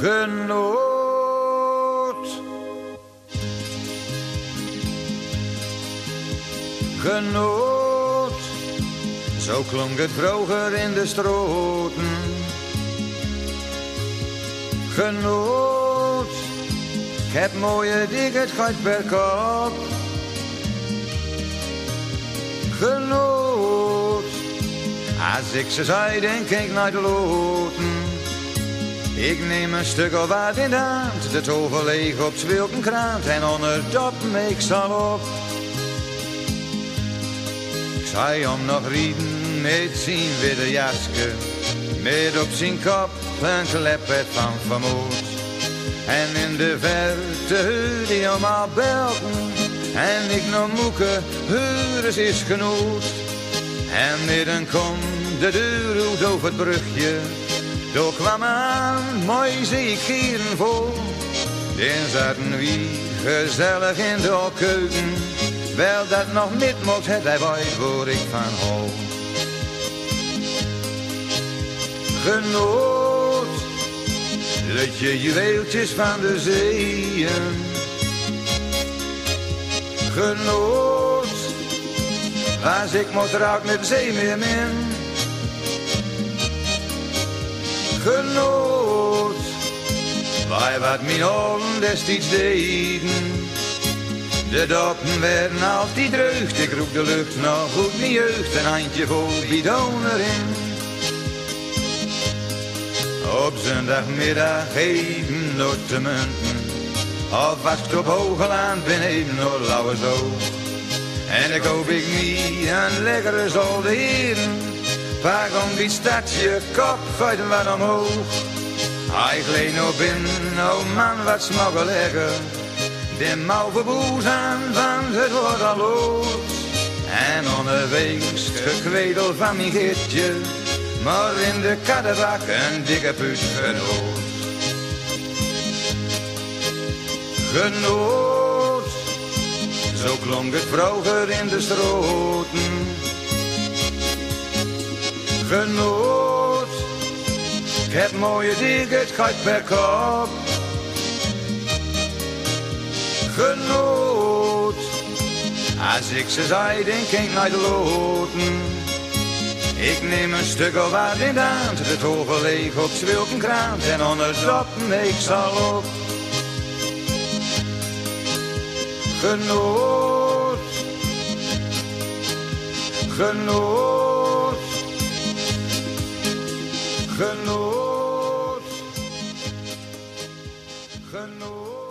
Genoot. Genoot. Zo klonk het vroeger in de stroten. Genoot. Ik heb mooie dik het gaat per kop. Genoot. Als ik ze zei, denk ik naar de loten. Ik neem een stuk of wat in de hand, de tover leeg op zwilkenkrant en onder dat ik zal op. Ik zei om nog rieden met zijn witte jasje, met op zijn kop een klepet van vermoed. En in de verte hoorde hij om al belten, en ik nog moeke, hures is genoeg. En midden kom de deur uit over het brugje. Door kwam aan, mooi zie ik gieren vol. Dan zaten wie gezellig in de keuken. Wel dat nog niet mocht het hij weet waar ik van hou. Genoot, lutje juweeltjes van de zeeën. Genoot, als ik moet raak met zee meer min. Genoot, wij wat mijn ogen destijds deden. De doppen werden altijd dreugd, ik roep de lucht nog goed mijn jeugd, een handje vol bidon erin. Op zondagmiddag even door te munten, of was ik op Hogeland beneden door Lauwersoog. En dan koop ik me een lekkere zolde heren. Vaak om die stadje kop gooit hem wat omhoog. Hij gleed nog binnen, oh man wat smokkel lekker. De mouwe boes aan van het wordt al los. En onderwegs gekwedel van mijn gittje. Maar in de kattebak een dikke put genoot. Genoot, zo klonk het vroeger in de stroten. Genoot, ik heb mooie dik, het gaat per kop. Genoot, als ik ze zei, denk ik naar de loten. Ik neem een stuk of wat in de hand, de tover leeg op zwilkenkrant en onder droppen ik zal op. Genoot, genoot. Genoot, genoot.